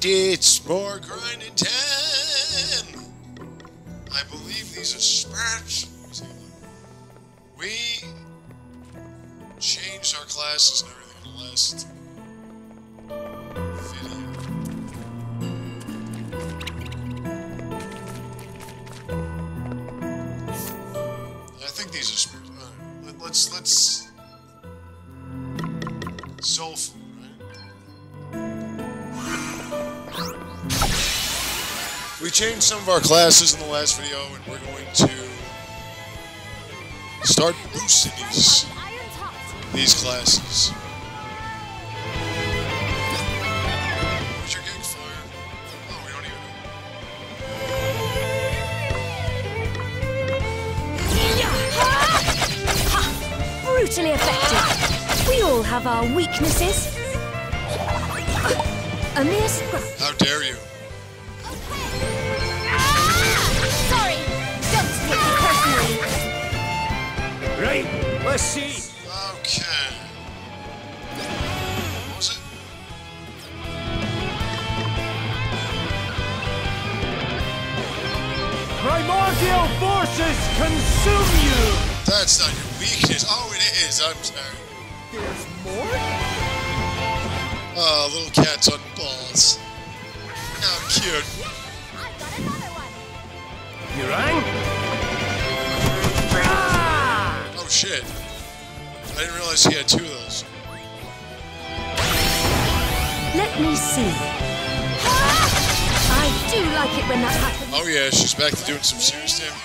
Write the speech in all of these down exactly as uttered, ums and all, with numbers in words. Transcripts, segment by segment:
It's more grinding time. I believe these are spats. We changed our classes and everything in the last video. I think these are spirits. Alright, let's let's soul food, right? We changed some of our classes in the last video, and we're going to start boosting these these classes. What's your gig fire? Oh, we don't even know. Brutally effective. We all have our weaknesses. A mere scrap. How dare you? Sorry, don't take it personally. Right, let's see. Okay. What was it? Primordial forces consume you! That's not your weakness. Oh, it is. I'm sorry. There's more? Oh, little cats on balls. How cute. I got another one. You rang? Oh, shit. I didn't realize he had two of those. Let me see. I do like it when that happens. Oh, yeah, she's back to doing some serious damage.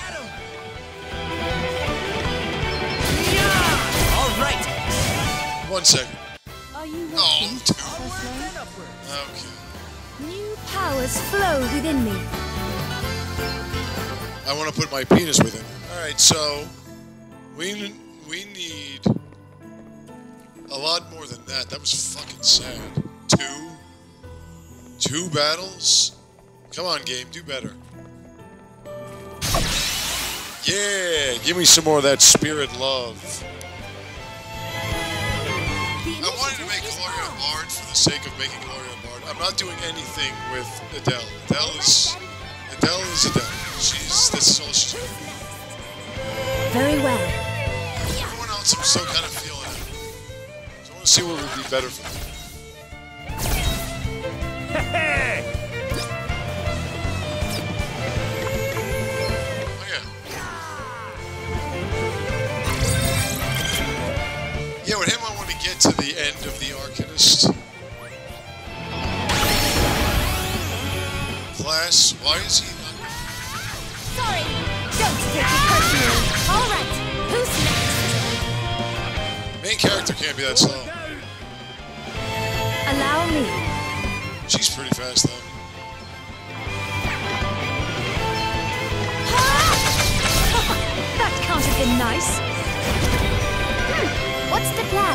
All right. One second. Are you Oh, watching? two. Okay. New powers flow within me. I want to put my penis with him. Alright, so we we need a lot more than that. That was fucking sad. Two? Two battles? Come on, game, do better. Yeah, give me some more of that spirit love. I wanted to make Gloria a bard for the sake of making Gloria a bard. I'm not doing anything with Adele. Adele is Adele is Adele. She's this is all she's doing. Very well. Everyone else, I'm still kind of feeling it. So I want to see what would be better for me. Oh yeah. Yeah, with him I want to get to the end of the Arcanist class. Why is he not? Sorry, don't take it personally. All right, who's next? Main character can't be that slow. Allow me. She's pretty fast though. That can't have been nice. Hmm, what's the plan?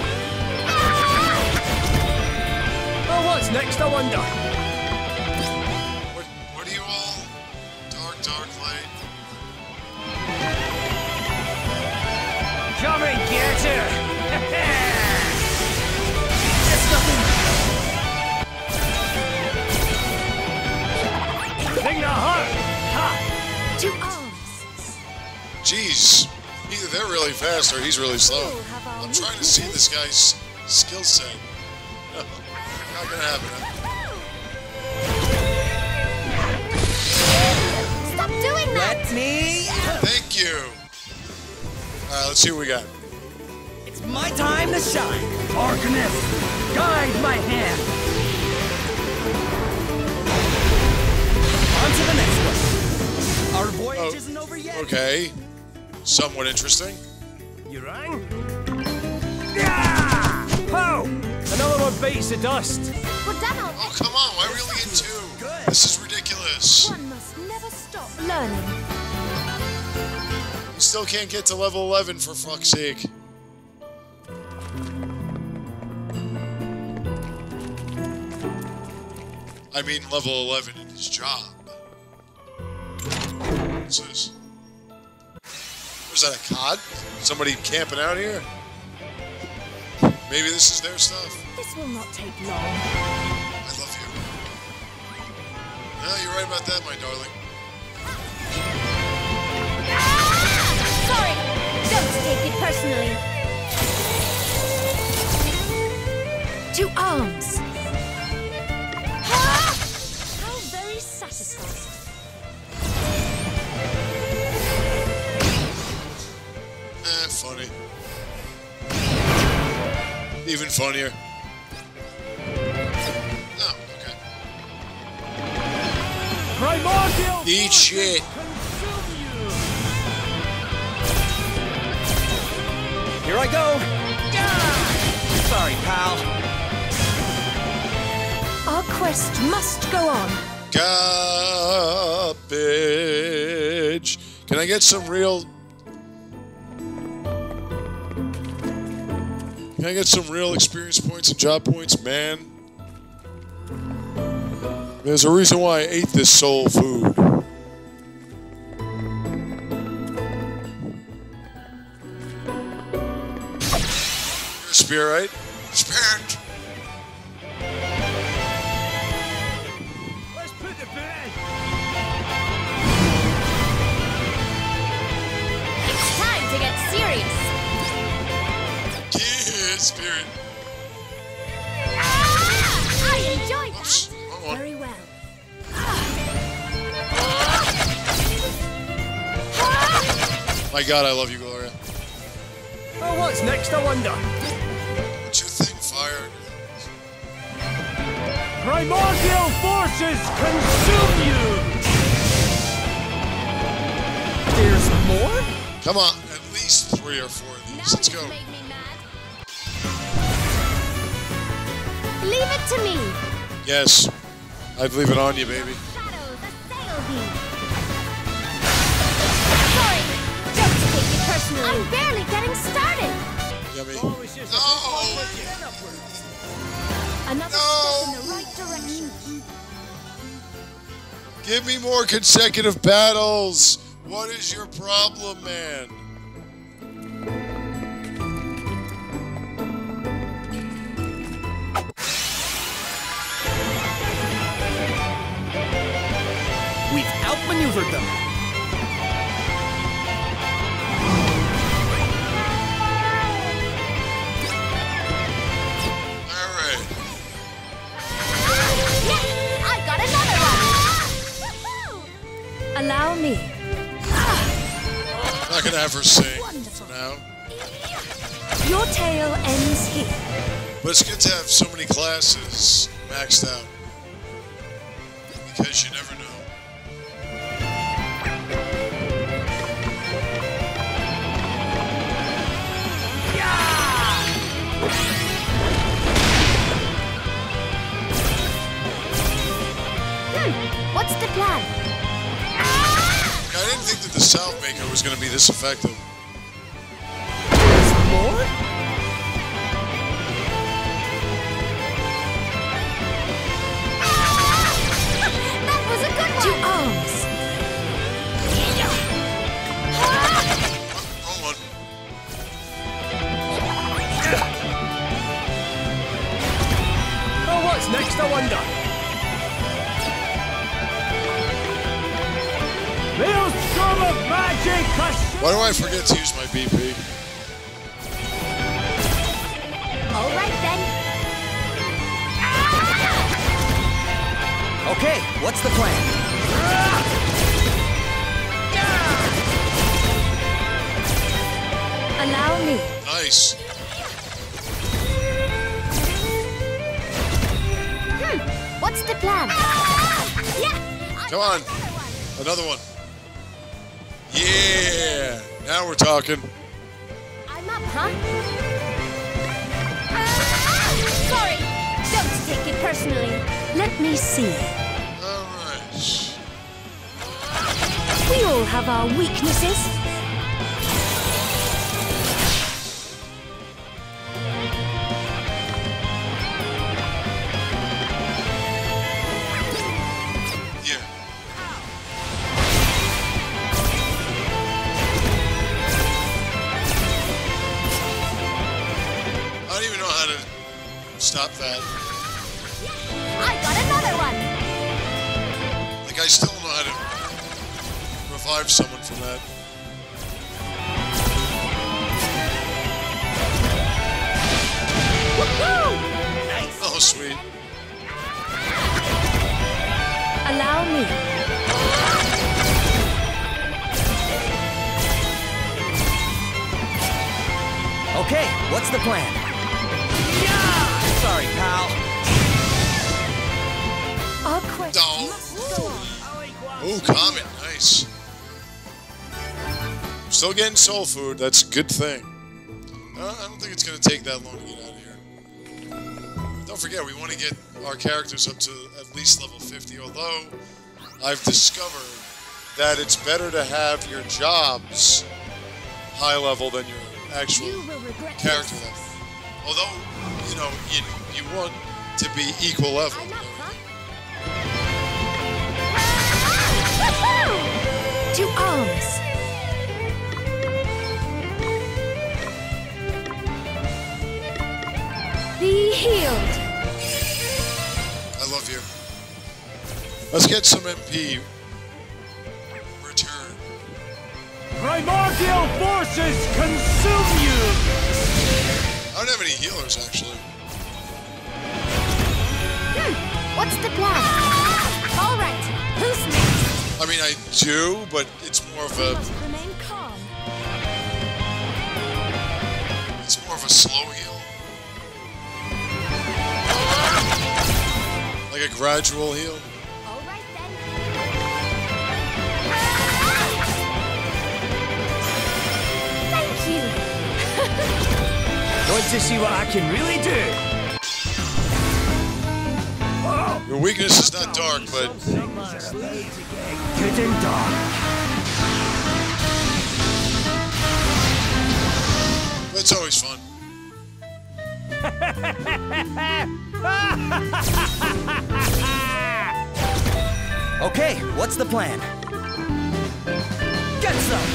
Oh, what's next, I wonder? What what are you all? Dark, dark light. Come and get her! It's nothing. Thing to heart! Ha! To arms. Jeez. Either they're really fast or he's really slow. I'm trying to see this guy's skill set. Not gonna happen. Stop doing that! Let me... Thank you. Alright, let's see what we got. It's my time to shine. Arcanist, guide my hand. On to the next one. Our voyage Oh, isn't over yet. Okay. Somewhat interesting. You rang? Yeah! Ho! Another one bites the dust. We're done on. Oh, come on. Why are we only getting two? This is ridiculous. One must never stop learning. We still can't get to level eleven for fuck's sake. I mean level eleven in his job. What's this? Was that a C O D? Somebody camping out here? Maybe this is their stuff. This will not take long. I love you. No, you're right about that, my darling. Sorry, don't take it personally. To arms. How very satisfying. Eh, funny. Even funnier. Oh, okay. Primordial Eat shit. consume you. Here I go. Ah! Sorry, pal. Our quest must go on. Garbage. Can I get some real... Can I get some real experience points and job points, man? There's a reason why I ate this soul food. You're a spear, right? Spirit! Let's put the bed. It's time to get serious. Yeah, spirit. Ah, I enjoyed Oops, that. wrong one. Very well. My God, I love you, Gloria. Oh, what's next, I wonder? What's your thing, fire? Primordial forces consume you! There's more? Come on, at least three or four of these. Let's go. Made me mad. Leave it to me. Yes, I'd leave it on you, baby. Shadows assail thee. Sorry, don't take it personally. I'm barely getting started. Yummy. Oh, it's just a No! bit then upwards. Another No. step in the right direction. Give me more consecutive battles. What is your problem, man? We've outmaneuvered them. All right. Yeah, I got another one. Allow me. Not gonna have her sing Wonderful. for now. Your tale ends here. But it's good to have so many classes maxed out. Because you never know. Hmm, what's the plan? I didn't think that the South Maker was gonna be this effective. There's more? That was a good one. To arms. Wrong one. Oh, what's next, I wonder? Maelstrom of magic! Why do I forget to use my B P? All right then. Okay, what's the plan? Allow me. Nice. Hmm, what's the plan? Yeah. I Come got on. another one. Another one. Yeah. Now we're talking. I'm up, huh? Ah! Sorry, don't take it personally. Let me see. All right. We all have our weaknesses. Yeah. I don't even know how to stop that. I got another one. Like, I still don't know how to revive someone from that. Woohoo! Nice. Oh, sweet. Allow me. Okay, what's the plan? Yeah! Sorry, pal. Our quest Oh. must go on. Oh, Comet, nice. Still getting soul food, that's a good thing. Uh, I don't think it's going to take that long to get out of here. Don't forget, we want to get our characters up to at least level fifty, although I've discovered that it's better to have your jobs high level than your actual You will regret character this. level. Although, you know, you, you want to be equal level. I'm up, huh? Woohoo! To arms. Be healed. I love you. Let's get some M P return. Primordial forces consume you! I don't have any healers, actually. Hmm. What's the plan? All right. Who's next? I mean, I do, but it's more of We a must remain calm. it's more of a slow heal, like a gradual heal. All right then. Thank you. Going to see what I can really do. Your weakness is not dark, but Getting dark. it's always fun. Okay, what's the plan? Get some!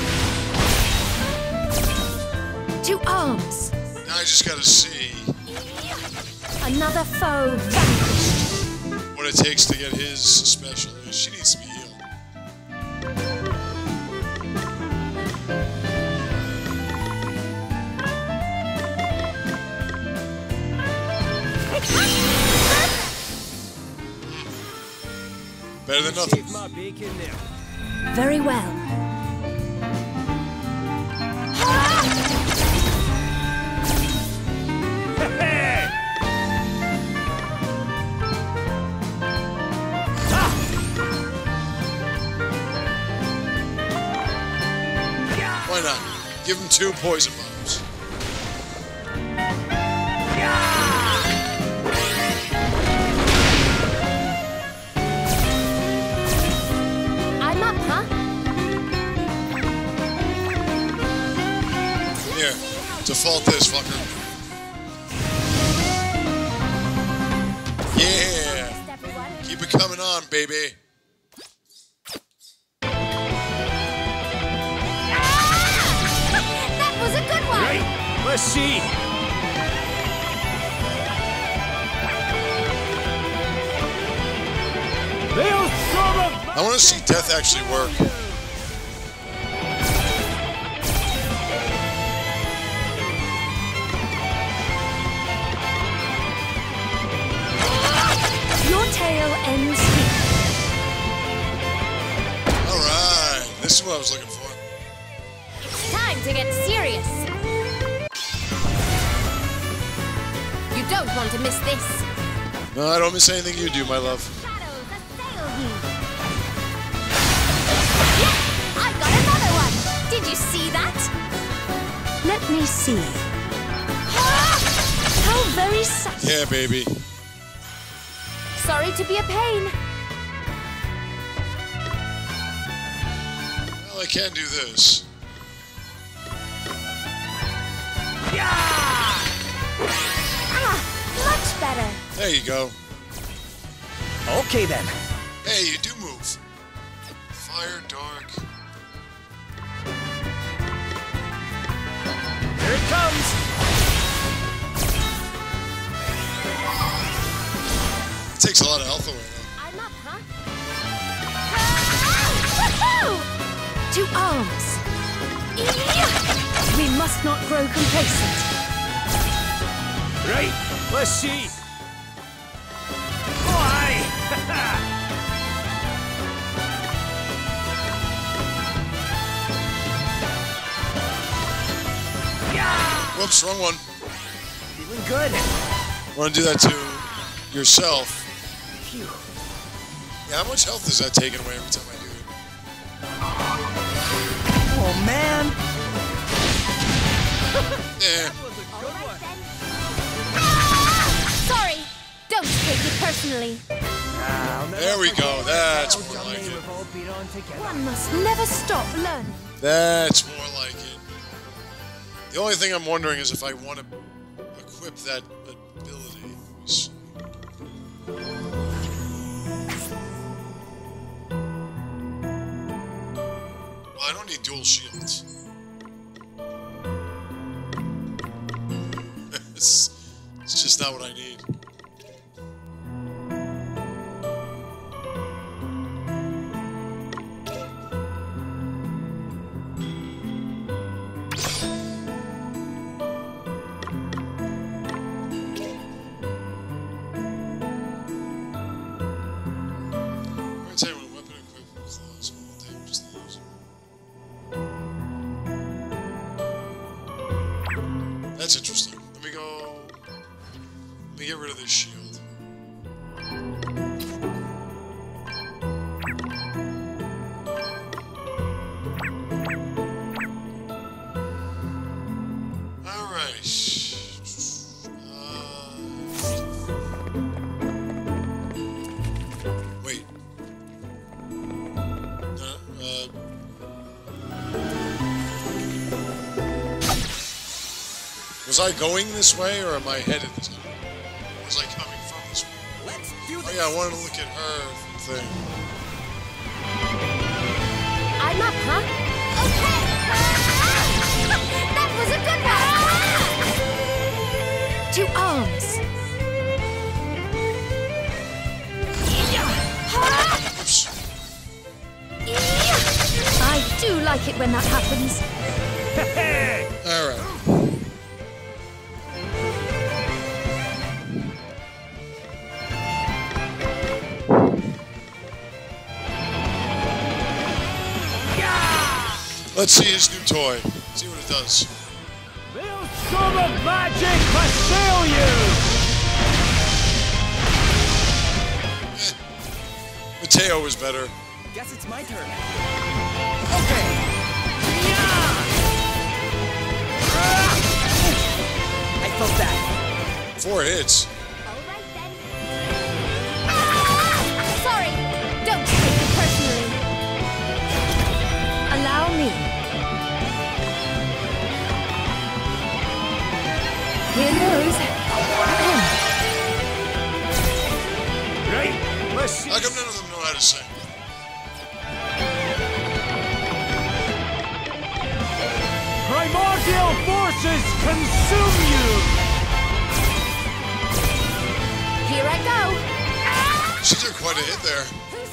To arms. Now I just gotta see Another foe vanquished. what it takes to get his special. She needs to be healed. Better than nothing. My bacon now. Very well. Why not? Give him two poison bombs. I'm up, huh? Here, default this, fucker. Yeah! Just everyone. Keep it coming on, baby. That was a good one. Right? Let's see. I want to see death actually work. Your tale ends here. Alright, this is what I was looking for. It's time to get serious. You don't want to miss this. No, I don't miss anything you do, my love. Shadows assail you. Yeah, I got another one. Did you see that? Let me see. Ah! How very subtle. Yeah, baby. Sorry to be a pain. Well, I can do this. Ah, much better. There you go. Okay then. Hey, you do move. Fire, dark. Here it comes. It takes a lot of health away, though. I'm up, huh? To arms! We must not grow complacent. Right, let's see. Why? Yeah! Whoops, wrong one. Feeling good. Want to do that to yourself? Phew. Yeah, how much health is that taken away every time I do it? Oh man. Yeah. That was a good one. Sorry! Don't take it personally. I'll never There we forget go. That's how more someday like it. we've all been on together. One must never stop learning. That's more like it. The only thing I'm wondering is if I want to equip that ability. Well, I don't need dual shields. it's, it's just not what I need. That's interesting. Let me go. Let me get rid of this shield. All right. Uh, wait. Uh, uh, Was I going this way, or am I headed this way? Was I coming from this way? Let's do this. Oh yeah, I wanted to look at her thing. I'm up, huh? Okay! That was a good one! To arms! Oops. I do like it when that happens. All right. Let's see his new toy. See what it does. Maelstrom of magic assail you! Eh. Mateo is better. Guess it's my turn. Okay. Yeah! Ah! I felt that. Four hits. All right then. Ah! Sorry, don't take it personally. Allow me. Here goes. Right? Let's see. How come none of them know how to sing? Primordial forces consume you! Here I go. She took quite a hit there.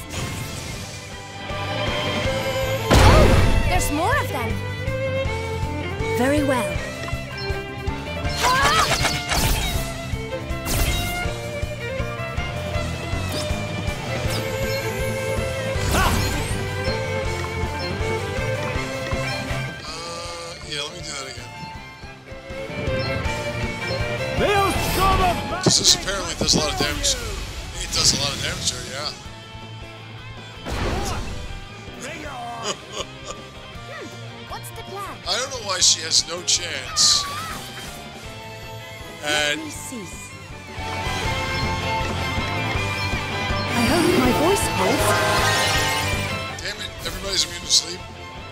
Oh, there's more of them. Very well. Ah! Uh, yeah, let me do that again. Maelstrom of Because this apparently does a lot of damage. It does a lot of damage to her, yeah. Bring it on! What's the plan? I don't know why she has no chance. Let And me see. I hope my voice holds. damn it, everybody's immune to sleep.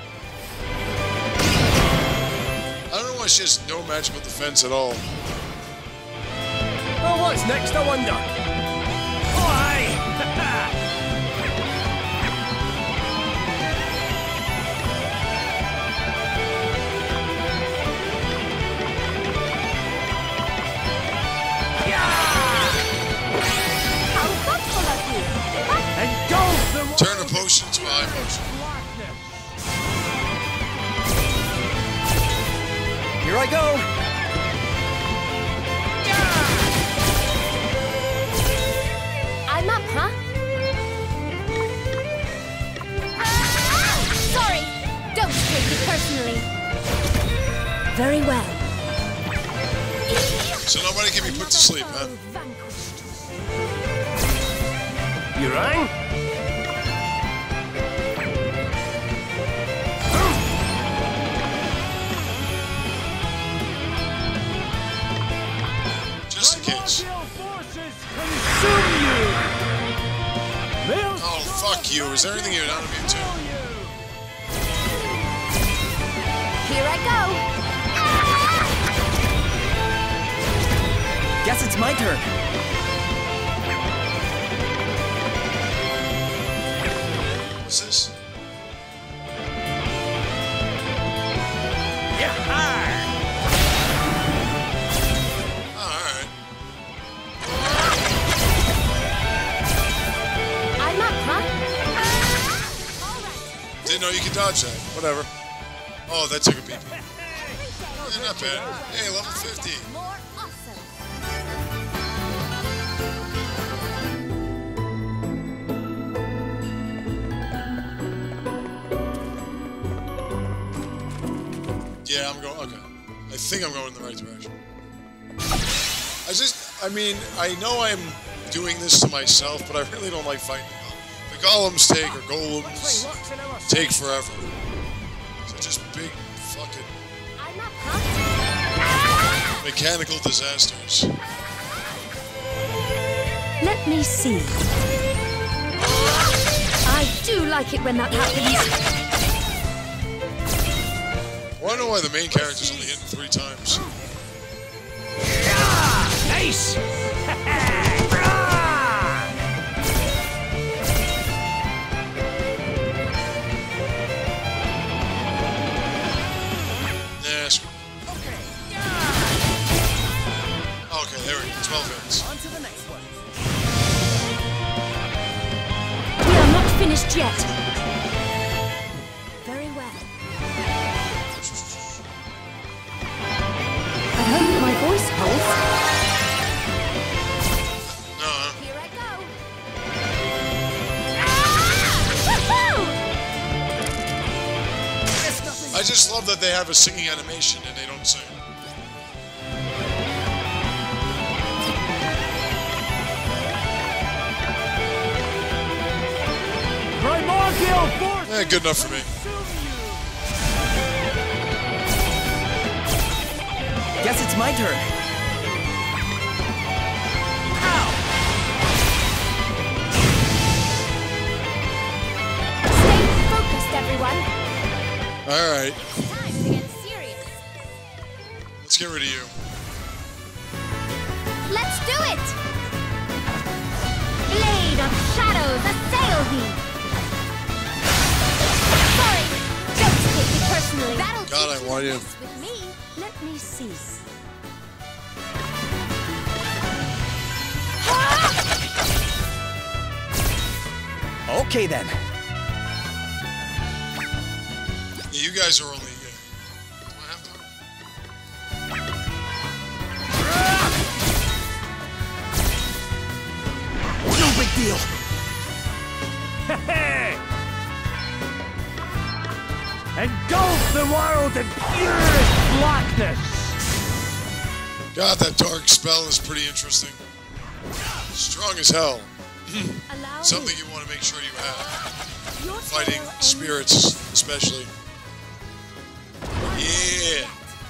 I don't know why she has no magical defense at all. Oh, what's next, I wonder? Oh, aye! How thoughtful of you. Engulf them Turn a potion to a high potion. blackness! Very well. So nobody can be put to sleep, huh? You rang? Just in case. Oh, fuck you. Is there anything you're not immune to? Here I go. Guess it's my turn. What's this? Yeah. Oh, alright. I'm up, huh? All right. Didn't know you could dodge that. Whatever. Oh, that took a beat. Yeah, not bad. Hey, level fifty. More awesome. Yeah, I'm going. Okay. I think I'm going in the right direction. I just, I mean, I know I'm doing this to myself, but I really don't like fighting the golems. The golems take, or golems, take forever. So just big fucking I'm up, huh? mechanical disasters. Let me see. I do like it when that happens. I want to know why the main character's only hitting three times. Nice! Nah, screw it. Okay, there we go. twelve hits. On to the next one. We are not finished yet. Very well. I hope my voice holds. No, huh? Here I go. Ah! I just love that they have a singing animation and they don't sing. Primordial force! Eh, good enough for me. Guess it's my turn. Stay focused, everyone. Alright, Time to get serious. let's get rid of you. Let's do it! Blade of shadows, assail thee! Sorry, don't take it personally. That'll God, I teach want you. this with me. Let me see. Okay then. Yeah, you guys are only. Yeah. Do I have to? No big deal. Engulf the world in purest blackness. God, that dark spell is pretty interesting. Strong as hell. Allow Something me. you want to make sure you have. Your Fighting tale spirits, especially. Yeah.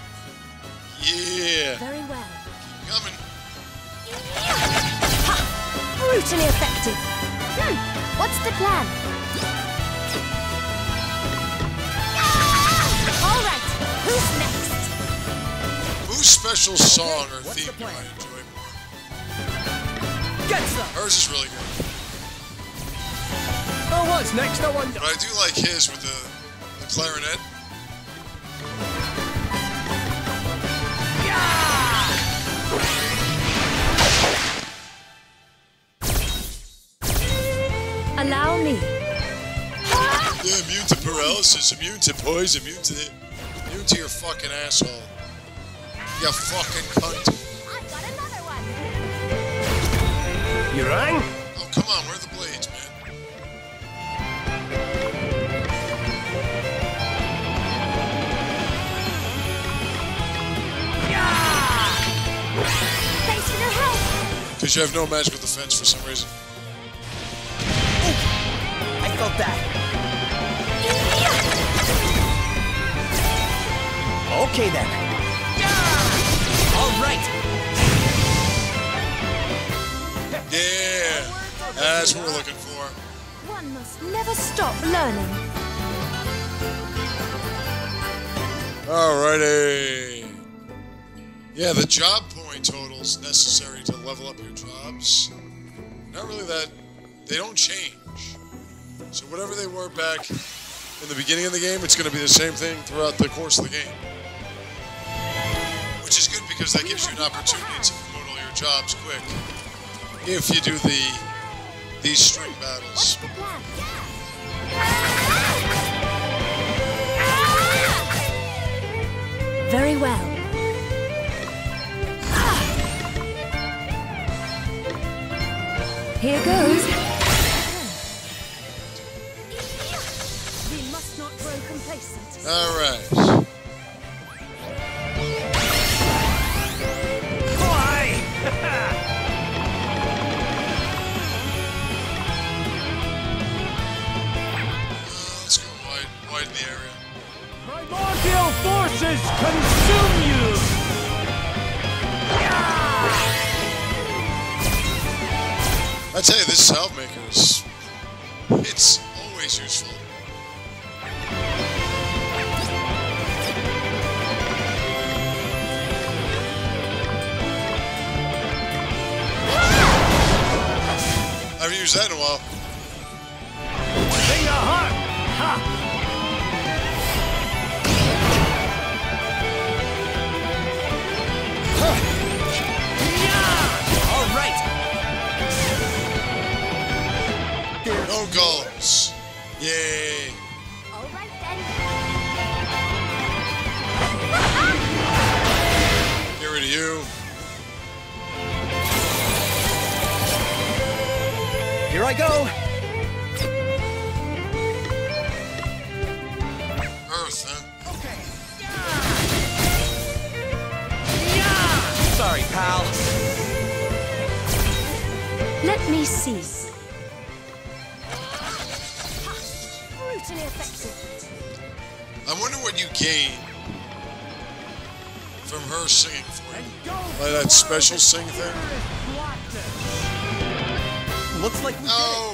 Yeah. Very well. Coming. Ha! Brutally effective. Hmm. What's the plan? All right. Who's next? Whose special song or what's theme the do I plan? enjoy more? Get some. Hers is really good. Oh, what's next? I wonder. But I do like his with the, the clarinet. Allow me. Yeah, immune to paralysis, immune to poison, immune to the, immune to your fucking asshole. You fucking cunt. I've got another one. You rang? Oh, come on, where are the blades, man? Because you have no magical defense for some reason. I felt that. Okay then. All right. Yeah, that's what we're looking for. One must never stop learning. Alrighty. Yeah, the job point totals necessary to level up your jobs, not really that, they don't change. So whatever they were back in the beginning of the game, it's going to be the same thing throughout the course of the game. Which is good because that gives you an opportunity to promote all your jobs quick. If you do the these string battles. What's the plan? Very well. Here goes. We must not grow complacent. All right. Let's go wide, wide in the area. Primordial forces consume you! I tell you, this salve maker is, it's always useful. I haven't used that in a while. Sing a heart! Ha! Huh. Yeah! All right! No golems. Yay. All right then. Get rid of you. Here I go! Earth, huh? Okay. Yeah! Sorry, pal. Let me see. Brutally effective. I wonder what you gain from her singing for you. Like that special sing thing? Looks like we No,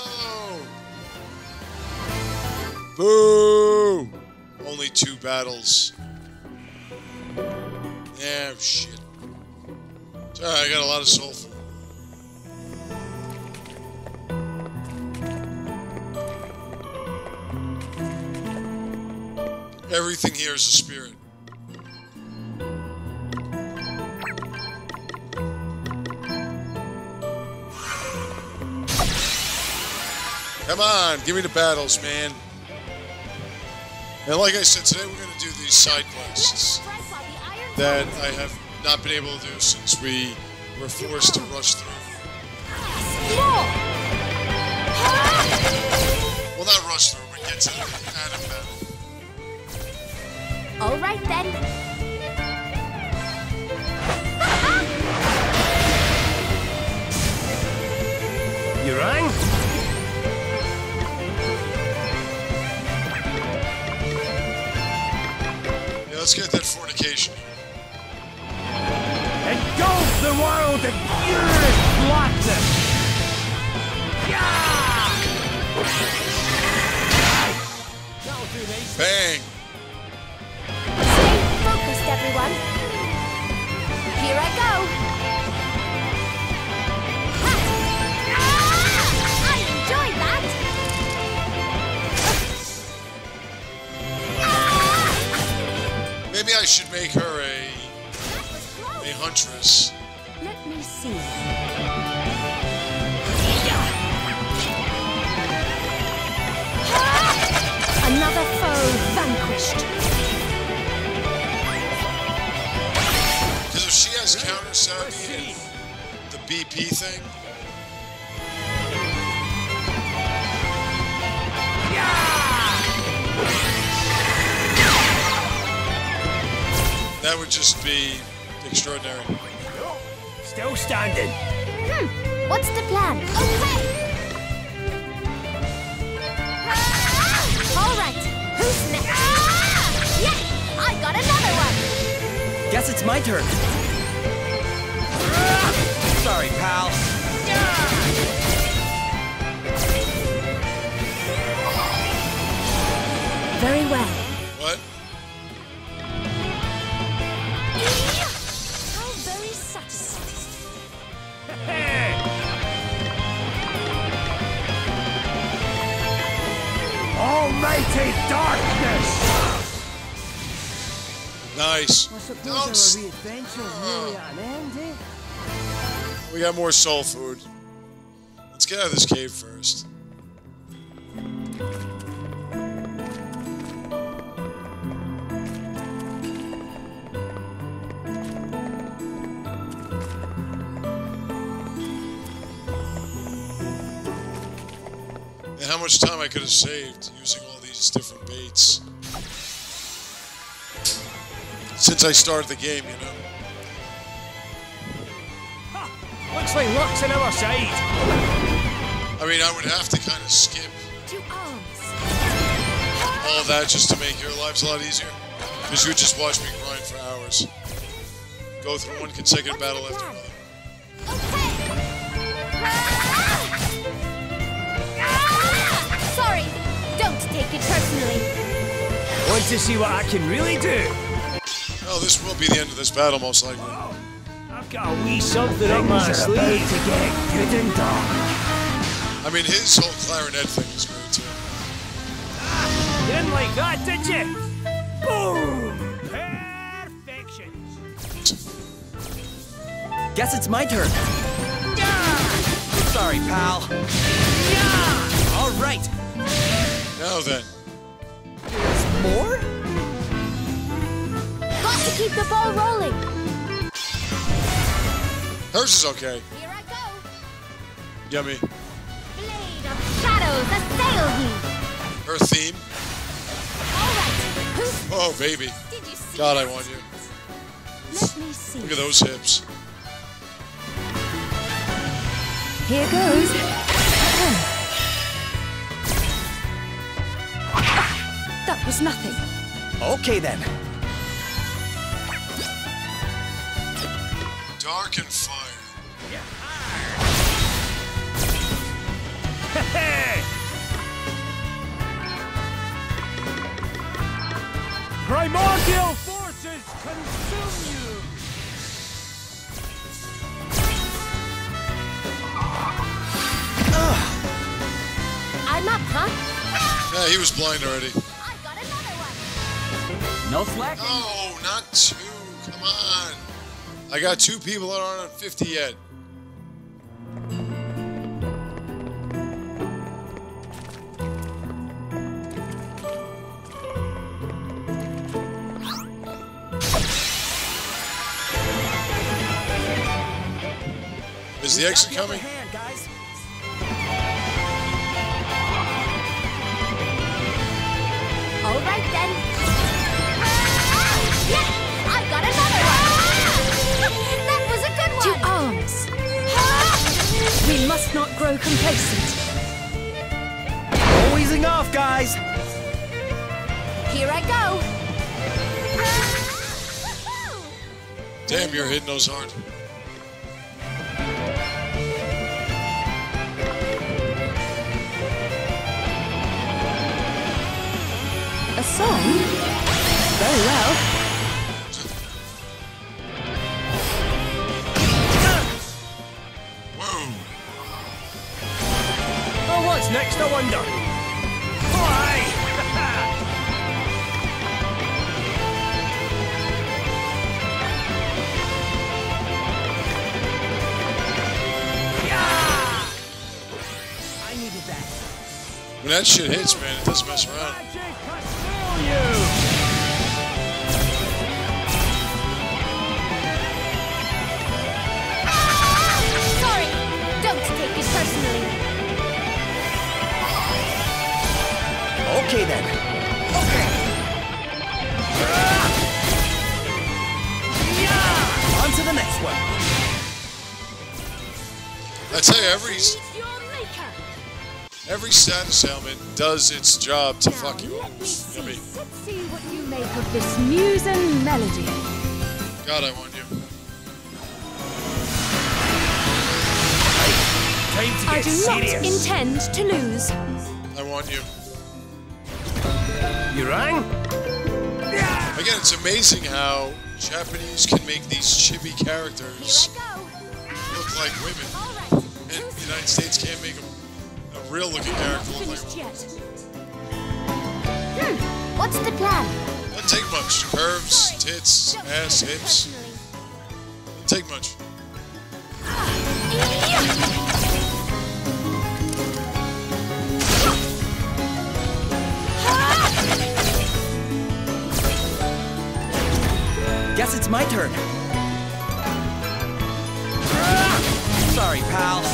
no! Boo! Only two battles. Yeah, shit. It's alright, I got a lot of soul food. Everything here is a spirit. Come on, give me the battles, man. And like I said, today we're going to do these side quests that I have not been able to do since we were forced to rush through. More! Well, not rush through, but get to the Adam battle. All right then. You rang? Yeah, let's get that fornication. Engulf the world in purest blackness! Yeah! That'll do, mate. Bang! Stay focused, everyone. Here I go. Ha! Ah! I enjoyed that. Maybe I should make her a a huntress. Let me see. Another foe vanquished. Because if she has counter savvy and the B P thing, that would just be extraordinary. Still standing. Hmm, what's the plan? Okay! All right, who's next? Yeah, I got another one! Guess it's my turn. Sorry, pal. Very well. What? How very satisfying. Almighty darkness! Nice. I suppose Don't our s- adventure's nearly at an end, eh? We got more soul food. Let's get out of this cave first. And how much time I could have saved using all these different baits. Since I started the game, you know. Looks like luck's on our side. I mean, I would have to kind of skip To arms. all of that just to make your lives a lot easier. Because you would just watch me grind for hours. Go through one consecutive battle after another. Sorry, don't take it personally. Want to see what I can really do? Oh, this will be the end of this battle, most likely. I've got a wee something up my sleeve. To get good and dark. I mean, his whole clarinet thing is great, too. You didn't like that, did you? Boom! Perfection. Guess it's my turn. Sorry, pal. All right. Now then. More? Got to keep the ball rolling. Hers is okay. Here I go. Yummy. Blade of shadows, assail ye. Her theme. All right, who's... Oh, baby. Did you see God, I that? want you. Let me see. Look at those hips. Here goes. That was nothing. Okay then. Dark and fire. Primordial forces consume you! I'm up, huh? Yeah, he was blind already. I got another one. No slack. Oh, not two. Come on. I got two people that aren't on fifty yet. Is the exit coming? Hand, guys. All right then. Yeah, I got another one. That was a good one. To arms. We must not grow complacent. No easing off, guys. Here I go. Damn, you're hitting those hard. A song? Very well. Whoa. Oh, what's next, I wonder? Fly! Yeah! I needed that. When that shit hits, man, it doesn't mess around. Magic conceal you! Sorry, don't take it personally. Okay then. Okay. Yeah! On to the next one. I tell you, every every status ailment does its job to now, fuck you up. Let me see. Yummy. Let's see what you make of this muse and melody. God, I want you. Time to I get do serious. not intend to lose. I want you. You rang? Again, it's amazing how Japanese can make these chibi Here characters I go. look like women, All right. and the United States can't make them a real-looking character look like a Finished woman. yet. Hmm. What's the plan? Doesn't take much. Curves, Sorry. tits, Don't ass, take it hips. personally. Doesn't take much. Guess it's my turn. Ah! Sorry, pal.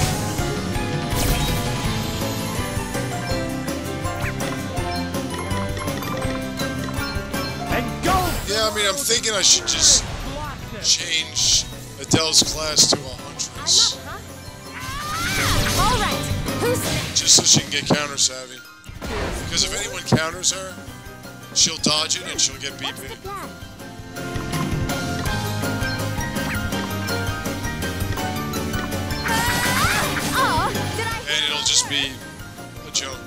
And go! Yeah, I mean, I'm thinking I should just change Adele's class to a huntress, I'm up, huh? All right. Who's next? just so she can get counter savvy. Because if anyone counters her, she'll dodge it and she'll get beat What's the big. plan? Oh, did I? And it'll just be a joke.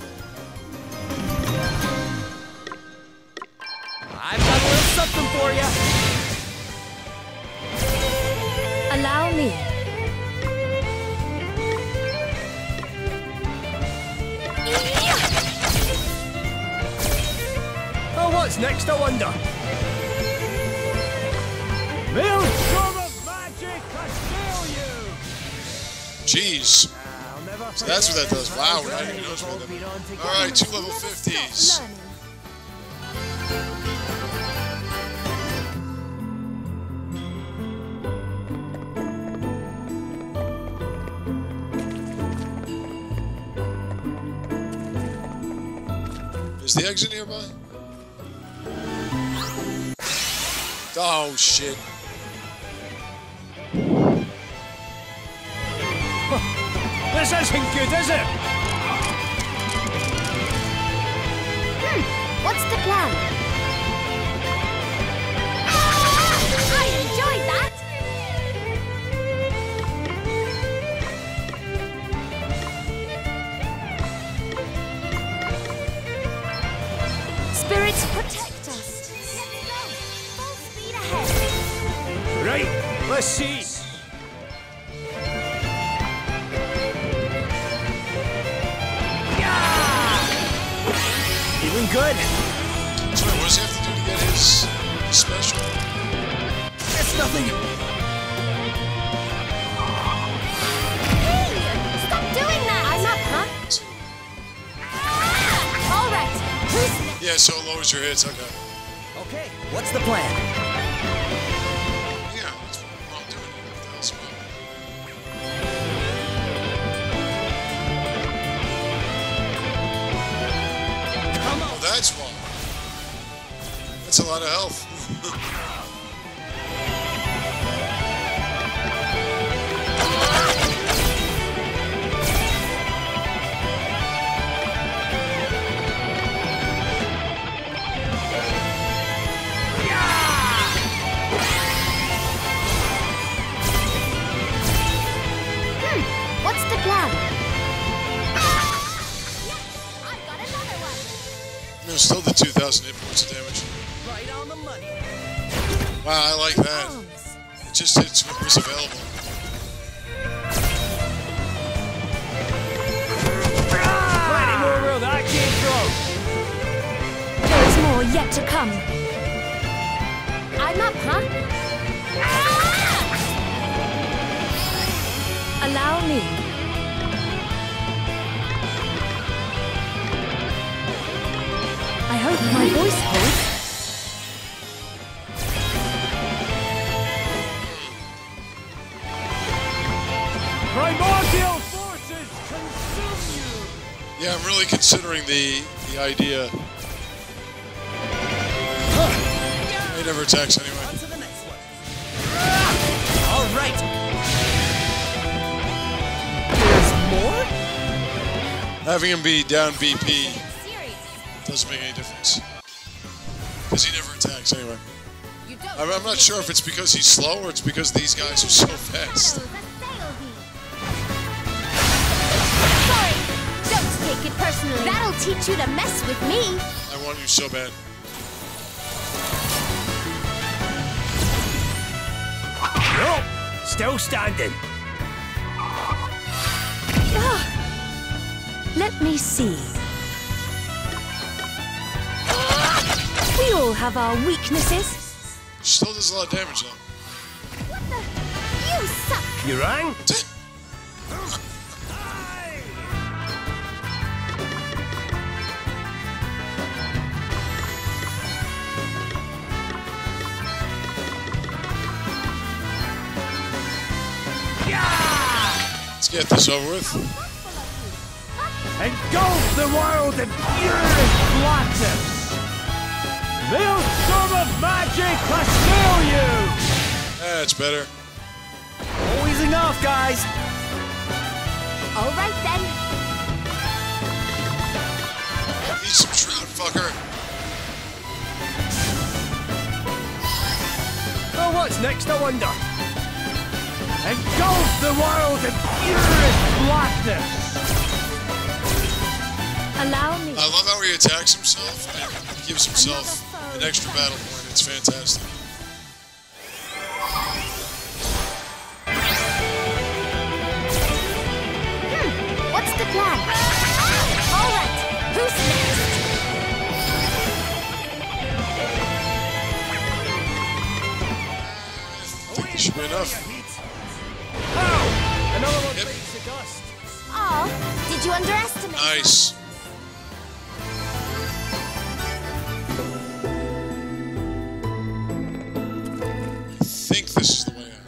I've got a little something for you. Allow me. Oh, what's next, I wonder? Maelstrom of magic, I feel you! Jeez. I'll never So that's what that does. Wow, I didn't even notice what that did. Alright, two level fifties. Learning. Is the exit nearby? Oh, shit. This isn't good, is it? Hmm. What's the plan? Ah! I enjoyed that. Spirits protect us. Let's go. Full speed ahead. Right, let's see. Feeling good? So wait, what does he have to do to get his special? It's nothing. Hey, stop doing that. I'm up, huh? Ah! All right. Who's next? Yeah, so it lowers your hits. Okay. Okay, what's the plan? Yeah, that's what I'm doing. What the hell's wrong? Come on. Oh, that's why. That's a lot of health. Hmm. What's the plan? Yes, I've got another one. No, still the two thousand hit points of damage. Right on the money. Wow, I like that. Arms. It just hits what was available. Plenty more where that came from. There is more yet to come. I'm up, huh? Ah! Allow me. I hope my voice holds. Primordial forces consume you. Yeah, I'm really considering the the idea. He never attacks anyway. On to the next one. All right. Having him be down B P doesn't make any difference. Because he never attacks anyway. I'm, I'm not sure if it's because he's slow or it's because these guys are so fast. Sorry, don't take it personally. That'll teach you to mess with me. I want you so bad. Nope. Still standing. Ah, let me see. We all have our weaknesses. Still does a lot of damage though. What the? You suck. You rang? Let's get this over with. Engulf the world in furious blackness! Maelstrom of magic pursue you! That's better. Always enough, guys! All right then. Eat some shroud, fucker. Oh, what's next, I wonder? Engulf the world in furious blackness! Allow me. I love how he attacks himself and gives himself an extra battle point. It's fantastic. Hmm, what's the plan? All right, who's next? I think this should be enough. Oh! Another one Yep. breaks the dust. Oh, did you underestimate? Nice. I think this is the way out.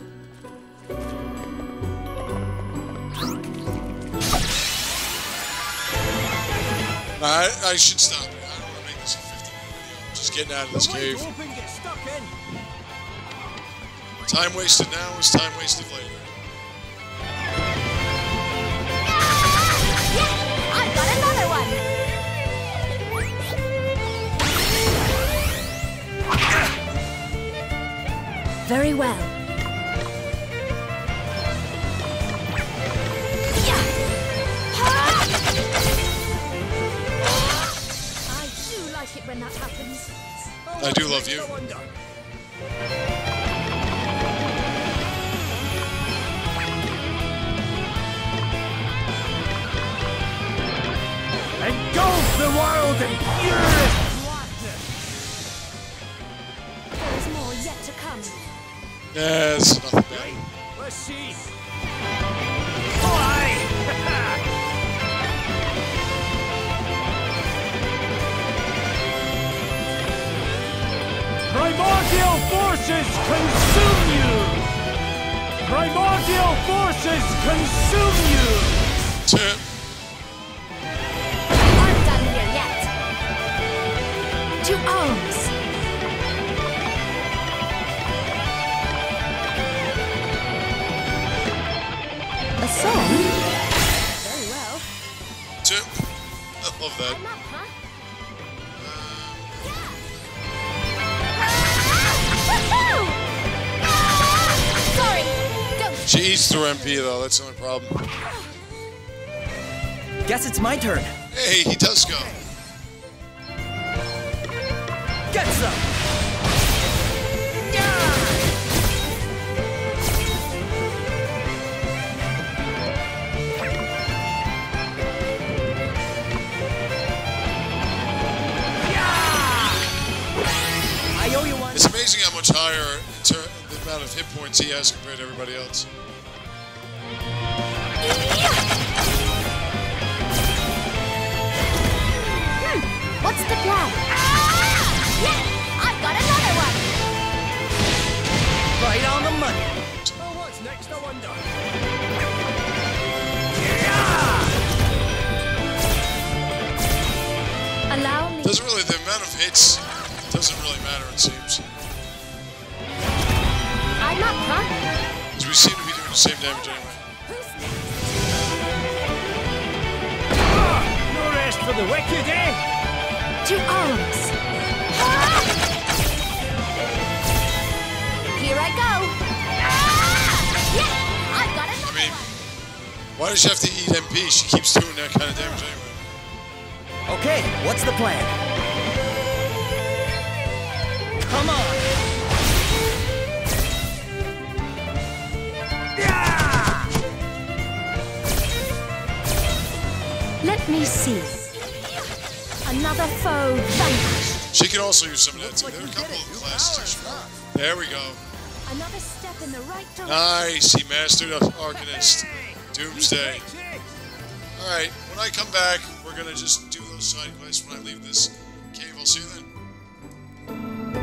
I, I should stop it. I don't want to make this a fifty minute video. I'm just getting out of this cave. Open, get stuck in. Time wasted now is time wasted later. Yeah, I've got another one. Very well. Yeah. I do like it when that happens. I do love you. Engulf the world in furious blackness! There is more yet to come. Yeah, it's nothing bad. Right, let's see. Oh, aye! Primordial forces consume you! Primordial forces consume you! Tip. I'm done here yet. To arms. A song? Very well. Tip. I love that. I'm up, huh? Sorry, don't. She eats through M P though, that's the only problem. Guess it's my turn. Hey, he does go. Get some! I owe you one. It's amazing how much higher in ter- the amount of hit points he has compared to everybody else. Hmm, what's the plan? Yeah, I've got another one. Right on the money. Oh, what's next, I wonder? Allow me. Doesn't really, the amount of hits doesn't really matter, it seems. I'm up, huh? Because we seem to be doing the same damage anyway. Who's next? the wicked, eh? To arms! Ah! Here I go! Ah! Yeah! I've got another I mean, one! why does she have to eat M P? She keeps doing that kind of damage anyway. Okay, what's the plan? Come on! Yeah! Let me see. Another foe vanquished. She can also use some of that too. Like There are a you couple did it. of New classes. power, huh? There we go. Another step in the right direction. Nice. He mastered an Arcanist. Doomsday. Alright, when I come back, we're going to just do those side quests when I leave this cave. I'll see you then.